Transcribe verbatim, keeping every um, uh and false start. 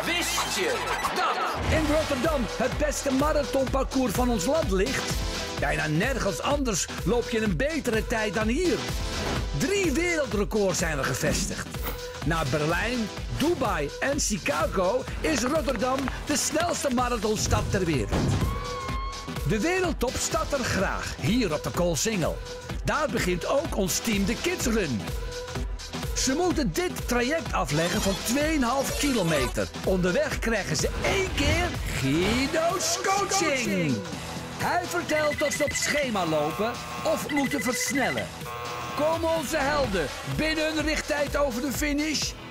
Wist je dat in Rotterdam het beste marathonparcours van ons land ligt? Bijna nergens anders loop je een betere tijd dan hier. Drie wereldrecords zijn er gevestigd. Na Berlijn, Dubai en Chicago is Rotterdam de snelste marathonstad ter wereld. De wereldtop staat er graag, hier op de Koolsingel. Daar begint ook ons team de Kids Run. Ze moeten dit traject afleggen van twee komma vijf kilometer. Onderweg krijgen ze één keer Guido's coaching. Hij vertelt of ze op schema lopen of moeten versnellen. Komen onze helden binnen hun richttijd over de finish?